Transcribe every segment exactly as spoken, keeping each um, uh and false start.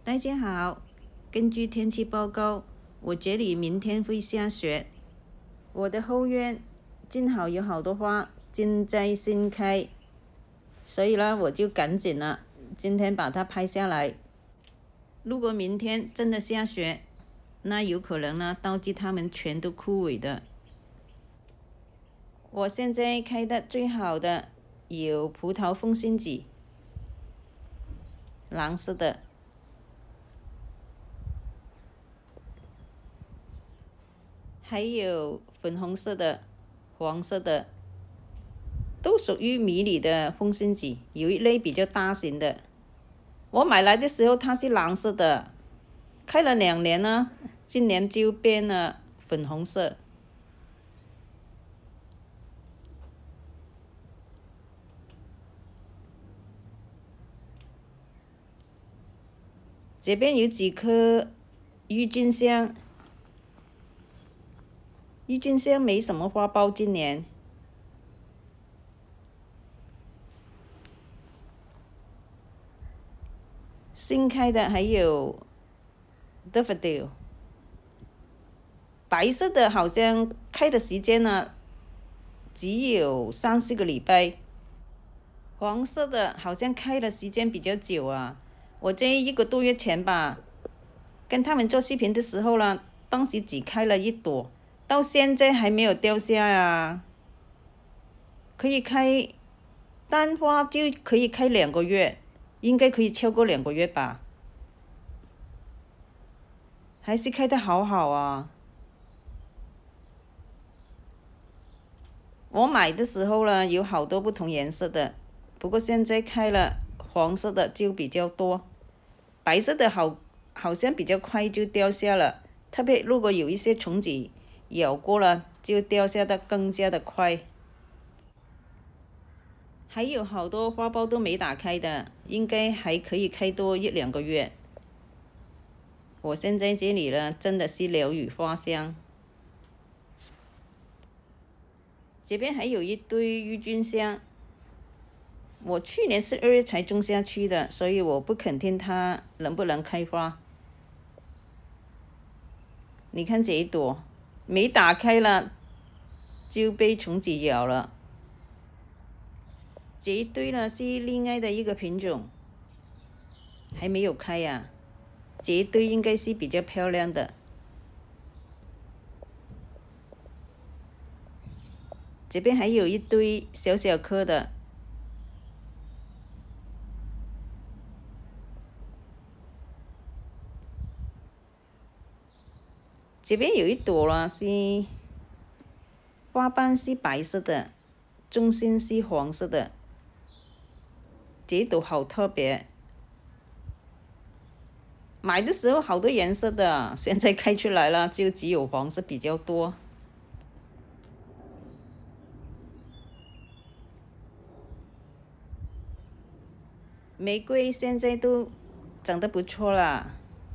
大家好，根据天气报告，我这里明天会下雪。我的后院正好有好多花正在盛开，所以呢，我就赶紧了，今天把它拍下来。如果明天真的下雪，那有可能呢，导致它们全都枯萎的。我现在开的最好的有葡萄风信子，蓝色的。还有粉红色的、黄色的，都属于迷你的风信子，有一类比较大型的。我买来的时候它是蓝色的，开了两年呢，今年就变了粉红色。这边有几棵郁金香，郁金香没什么花苞，今年。新开的还有 daffodil， 白色的好像开的时间呢只有三四个礼拜，黄色的好像开的时间比较久啊。我这一个多月前吧，跟他们做视频的时候呢，当时只开了一朵，到现在还没有掉下啊。可以开单花就可以开两个月，应该可以超过两个月吧。还是开得好好啊！我买的时候呢，有好多不同颜色的，不过现在开了黄色的就比较多，白色的好好像比较快就掉下了，特别如果有一些虫子咬过了，就掉下的更加的快。还有好多花苞都没打开的，应该还可以开多一两个月。我现在这里呢，真的是鸟语花香。这边还有一堆郁金香，我去年是二月才种下去的，所以我不肯定它能不能开花。你看这一朵，没打开了就被虫子咬了。这一堆呢是另外的一个品种，还没有开呀、啊。这一堆应该是比较漂亮的。这边还有一堆小小颗的，这边有一朵啦，是花瓣是白色的，中心是黄色的，这一朵好特别。买的时候好多颜色的，现在开出来了，就只有黄色比较多。玫瑰现在都长得不错啦。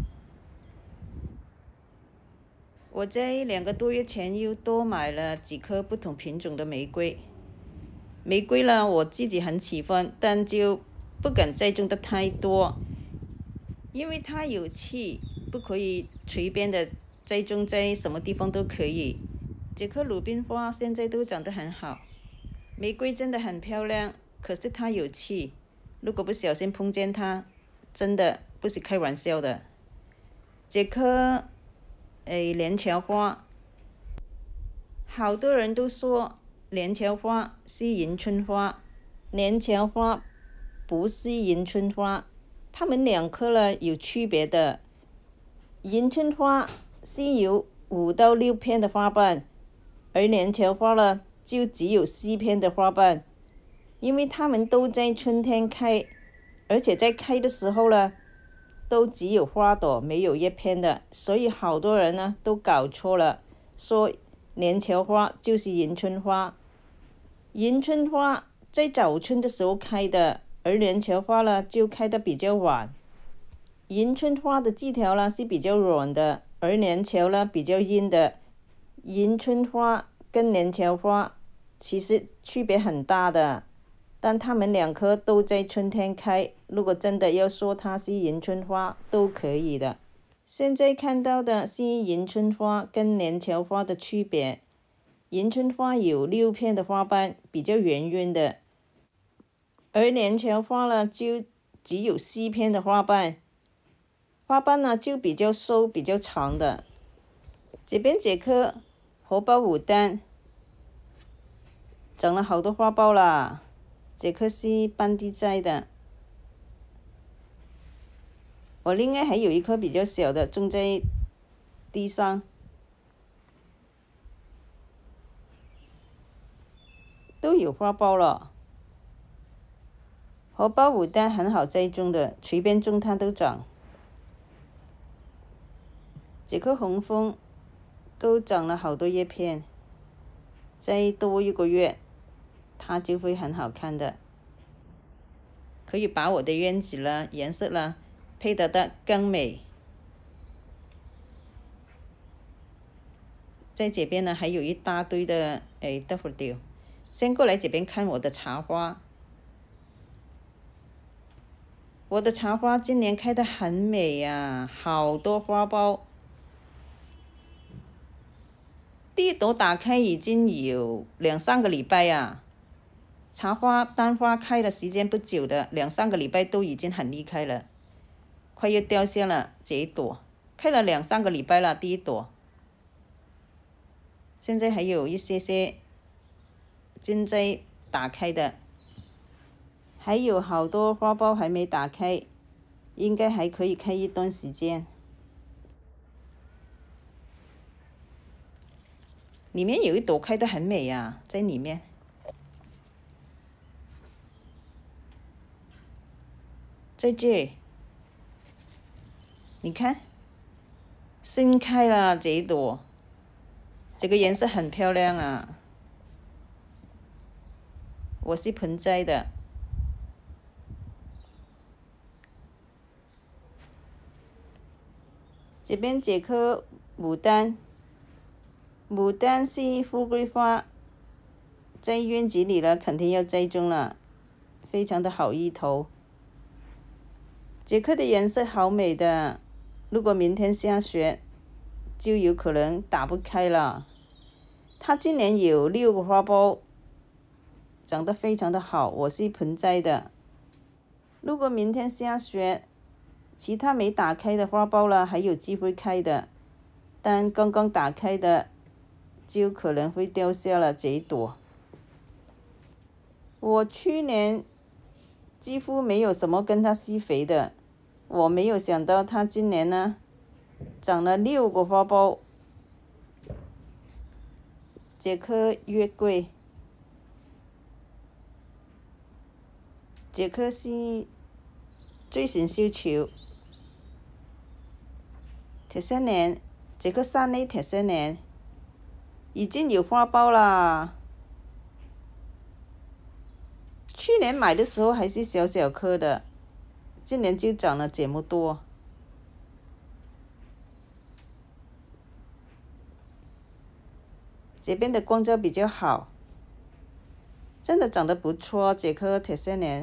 我在两个多月前又多买了几颗不同品种的玫瑰。玫瑰呢，我自己很喜欢，但就不敢栽种的太多，因为它有气，不可以随便的栽种在什么地方都可以。这棵鲁冰花现在都长得很好，玫瑰真的很漂亮，可是它有气，如果不小心碰见它，真的不是开玩笑的。这棵诶连桥花，好多人都说连桥花是迎春花，连桥花不是迎春花，它们两棵呢有区别的。迎春花是有五到六片的花瓣，而连桥花呢就只有四片的花瓣。因为它们都在春天开，而且在开的时候呢，都只有花朵没有叶片的，所以好多人呢都搞错了，说连桥花就是迎春花。迎春花在早春的时候开的，而连桥花呢就开得比较晚。迎春花的枝条呢是比较软的，而连桥呢比较硬的。迎春花跟连桥花其实区别很大的，但它们两棵都在春天开， 如果真的要说它是迎春花，都可以的。现在看到的是迎春花跟连翘花的区别。迎春花有六片的花瓣，比较圆圆的，而连翘花呢就只有四片的花瓣，花瓣呢就比较瘦、比较长的。这边这棵荷包牡丹长了好多花苞啦，这棵是班地栽的。我另外还有一棵比较小的种在地上，都有花苞了。荷包牡丹很好栽种的，随便种它都长。这棵红枫都长了好多叶片，再多一个月，它就会很好看的。可以把我的院子了颜色了配得的更美。在这边呢，还有一大堆的，哎，待会儿丢。先过来这边看我的茶花。我的茶花今年开得很美呀，好多花苞。第一朵打开已经有两三个礼拜呀。茶花单花开的时间不久的，两三个礼拜都已经很厉害了，快要掉下了这一朵，开了两三个礼拜了，第一朵。现在还有一些些正在打开的，还有好多花苞还没打开，应该还可以开一段时间。里面有一朵开得很美呀，在里面。在这，你看，新开了这一朵，这个颜色很漂亮啊。我是盆栽的。这边这棵牡丹，牡丹是富贵花，在院子里了，肯定要栽种了，非常的好意头。这棵的颜色好美的，如果明天下雪，就有可能打不开了。它今年有六个花苞，长得非常的好。我是盆栽的，如果明天下雪，其他没打开的花苞了还有机会开的，但刚刚打开的就可能会掉下了这一朵。我去年几乎没有什么跟它施肥的，我没有想到它今年呢长了六个花苞。这棵月桂，这棵是醉神绣球，铁三年，这棵山内铁三年已经有花苞啦。去年买的时候还是小小棵的，今年就长了这么多。这边的光照比较好，真的长得不错。这棵铁三年，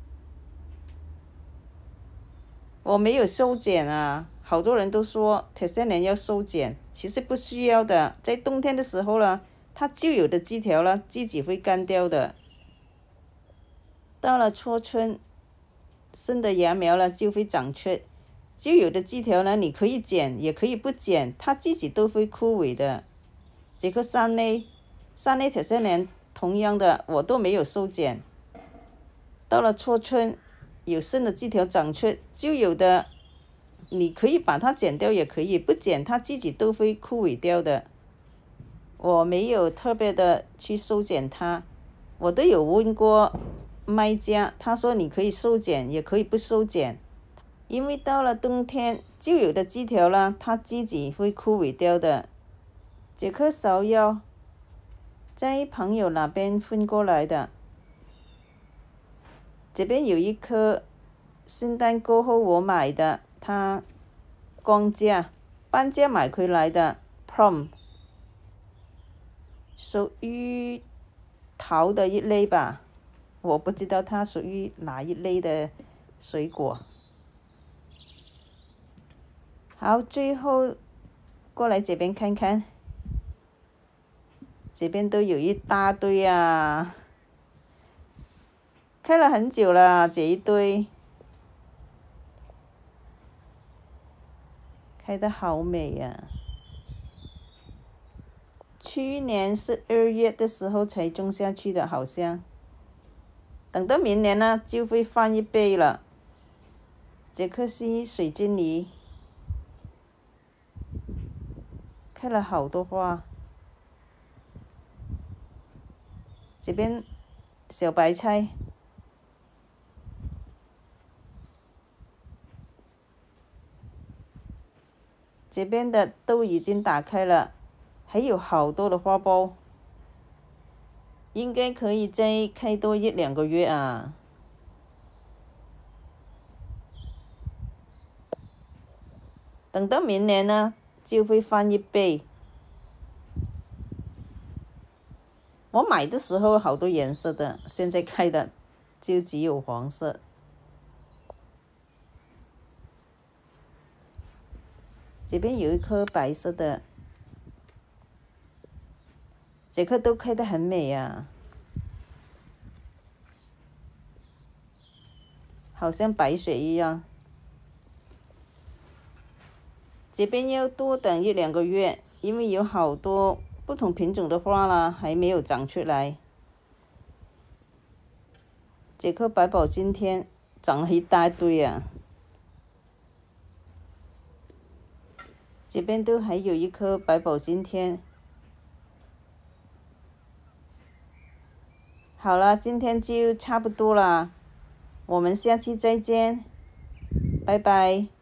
我没有修剪啊。好多人都说铁三年要修剪，其实不需要的。在冬天的时候呢，它旧有的枝条呢自己会干掉的。到了初春，新的芽苗呢就会长出，旧有的枝条呢你可以剪也可以不剪，它自己都会枯萎的。这棵山内，山内铁三年同样的我都没有修剪。到了初春，有新的枝条长出，旧有的你可以把它剪掉也可以，不剪它自己都会枯萎掉的。我没有特别的去修剪它，我都有问过卖家，他说你可以修剪也可以不修剪，因为到了冬天旧有的枝条呢它自己会枯萎掉的。这棵芍药在朋友那边分过来的，这边有一棵圣诞过后我买的，它降价半价买回来的 plum， 属于桃的一类吧，我不知道它属于哪一类的水果。好，最后过来这边看看，这边都有一大堆啊，开了很久了，这一堆，开得好美呀！去年是二月的时候才种下去的，好像。等到明年呢，就会翻一倍了。这棵是水晶梨，开了好多花。这边小白菜，这边的都已经打开了，还有好多的花苞，应该可以再开多一两个月啊。等到明年呢，就会翻一倍。我买的时候好多颜色的，现在开的就只有黄色。这边有一颗白色的，这颗都开得很美啊，好像白雪一样。这边要多等一两个月，因为有好多不同品种的花啦，还没有长出来。这棵百宝今天长了一大堆啊，这边都还有一棵百宝今天。好了，今天就差不多了，我们下期再见，拜拜。